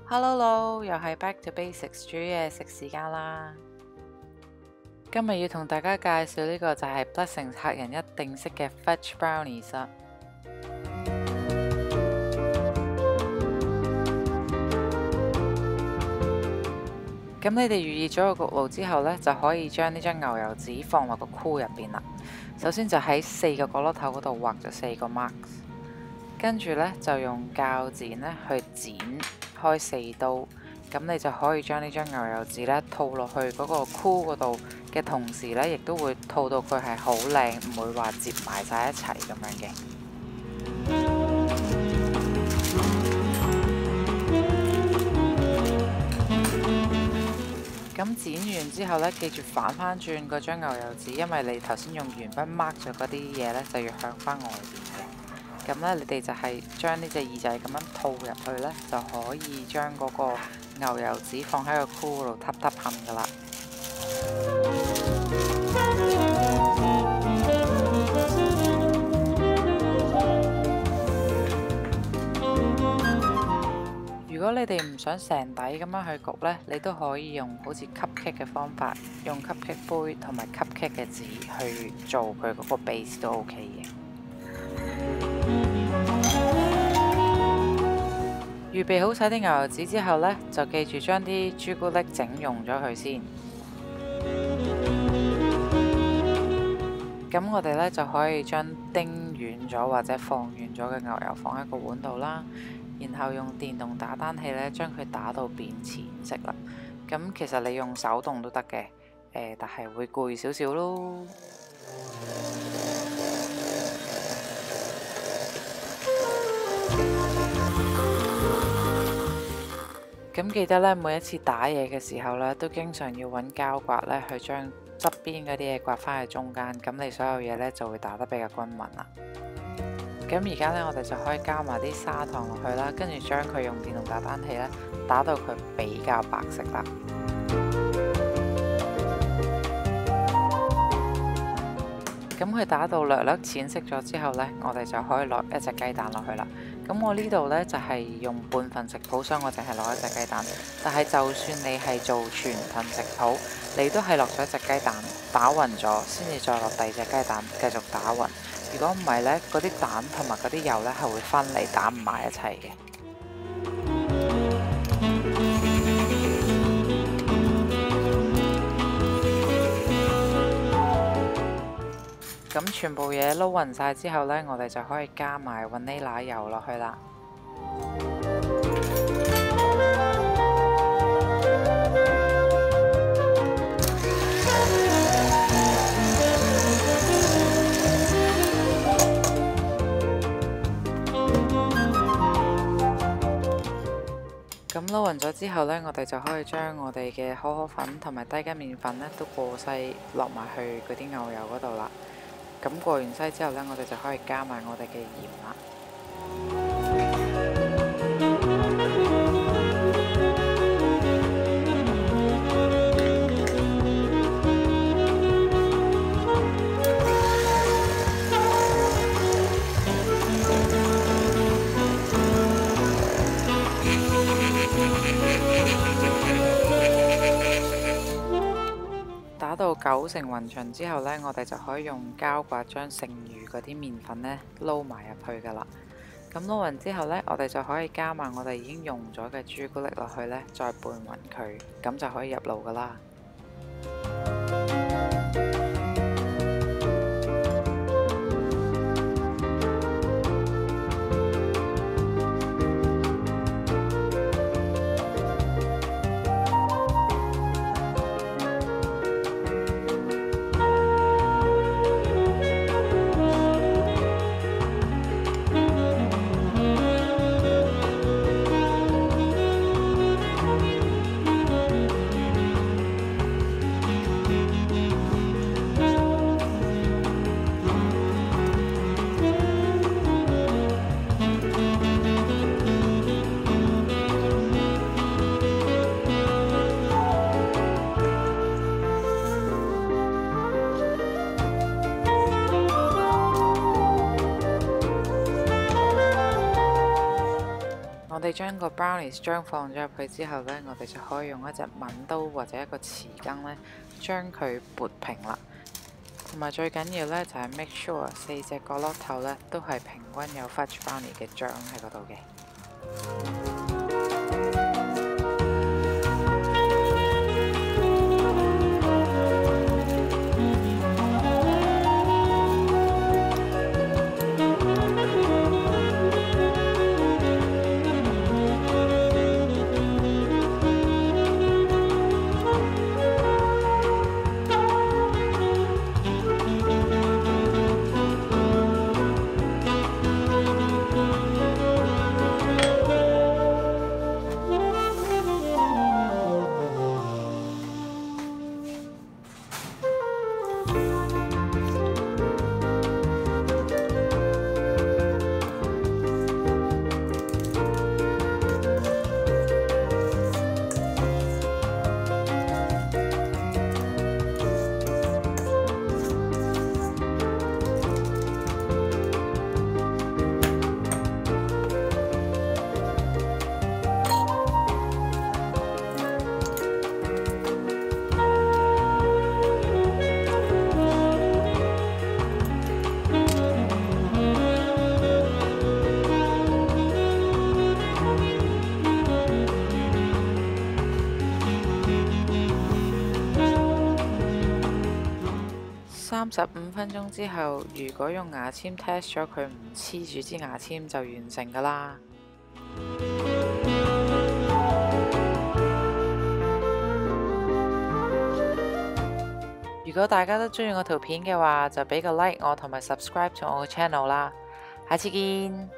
Hello，又係 Back to Basics 煮嘢食時間啦。今日要同大家介紹呢個就係 Blessings 客人一定識嘅 Fudge Brownies 啦。咁你哋預熱咗個焗爐之後呢，就可以將呢張牛油紙放落個箍入邊啦。首先就喺4個角落頭嗰度畫咗4個 marks， 跟住呢，就用鉸剪呢去剪開4刀，咁你就可以將呢張牛油紙呢套落去嗰個箍嗰度嘅同時呢，亦都會套到佢係好靚，唔會話摺埋晒一齊咁樣嘅。咁剪完之後呢，記住反翻轉嗰張牛油紙，因為你頭先用鉛筆 mark 咗嗰啲嘢呢，就要向翻外邊嘅。咁呢，你哋就係將呢隻耳仔咁樣套入去呢，就可以將嗰個牛油紙放喺個箍嗰度揼揼冚噶啦。如果你哋唔想成底咁樣去焗呢，你都可以用好似 cupcake 嘅方法，用 cupcake 杯同埋 cupcake 嘅紙去做佢嗰個 base 都 OK 嘅。預備好晒啲牛油紙之後呢，就記住將啲朱古力整溶咗佢先。咁我哋呢，就可以將叮軟咗或者放軟咗嘅牛油放喺個碗度啦。然後用電動打蛋器呢，將佢打到變淺色啦。咁其實你用手動都得嘅，但係會攰少少咯。咁記得呢，每一次打嘢嘅時候呢，都經常要揾膠刮呢去將側邊嗰啲嘢刮返去中間，咁你所有嘢呢就會打得比較均勻啦。咁而家呢，我哋就可以加埋啲砂糖落去啦，跟住將佢用電動打蛋器呢打到佢比較白色啦。咁佢打到略略淺色咗之後呢，我哋就可以落一隻雞蛋落去啦。咁我呢度呢，就係用半份食譜，所以我淨係落一隻雞蛋。但係就算你係做全份食譜，你都係落咗一隻雞蛋打勻咗，先至再落第二隻雞蛋繼續打勻。如果唔係呢，嗰啲蛋同埋嗰啲油呢，係會分離打唔埋一齊嘅。咁全部嘢撈勻晒之後呢，我哋就可以加埋雲呢拿油落去啦。咁撈勻咗之後呢，我哋就可以將我哋嘅可可粉同埋低筋麵粉呢都過篩落埋去嗰啲牛油嗰度啦。咁過完篩之後呢，我哋就可以加埋我哋嘅鹽啦。打到9成勻勻之後呢，我哋就可以用膠刮將剩餘嗰啲麵粉呢撈埋入去噶啦。咁撈勻之後呢，我哋就可以加埋我哋已經溶咗嘅朱古力落去呢，再拌勻佢，咁就可以入爐噶啦。 我哋將個 brownies 漿放咗入去之後呢，我哋就可以用一隻抿刀或者一個匙羹呢，將佢撥平啦。同埋最緊要呢，就係 make sure 4隻角落頭呢都係平均有 fudge brownie 嘅醬喺嗰度嘅。35分鐘之後，如果用牙籤 test 咗佢唔黐住支牙籤就完成㗎啦。如果大家都中意我條片嘅話，就俾個 like 我同埋 subscribe 咗我個 channel 啦。下次見。